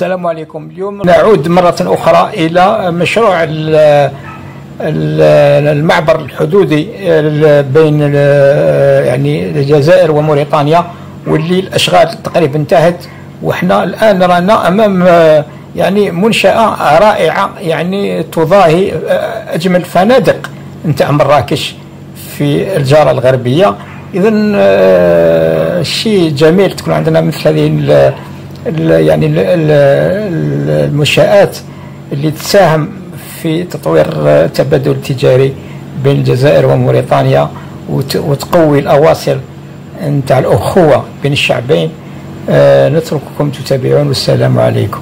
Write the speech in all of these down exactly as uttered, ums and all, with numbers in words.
السلام عليكم. اليوم نعود مرة أخرى إلى مشروع المعبر الحدودي بين يعني الجزائر وموريتانيا، واللي الأشغال تقريبا انتهت، وإحنا الآن رانا أمام يعني منشأة رائعة، يعني تضاهي أجمل فنادق نتاع مراكش في الجارة الغربية. إذا شيء جميل تكون عندنا مثل هذه يعني المنشآت اللي تساهم في تطوير التبادل التجاري بين الجزائر وموريتانيا، وتقوي الأواصر نتاع الأخوة بين الشعبين. نترككم تتابعون، والسلام عليكم.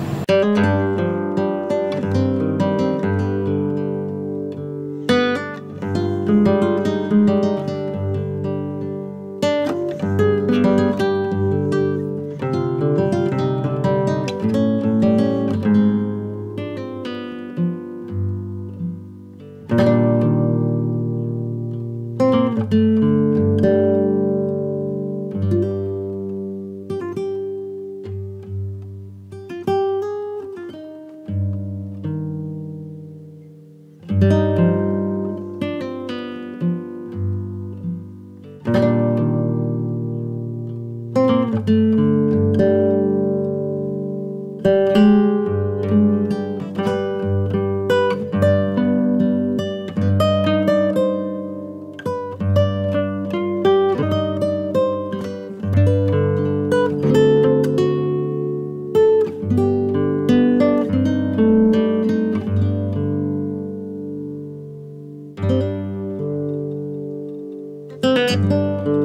Thank you.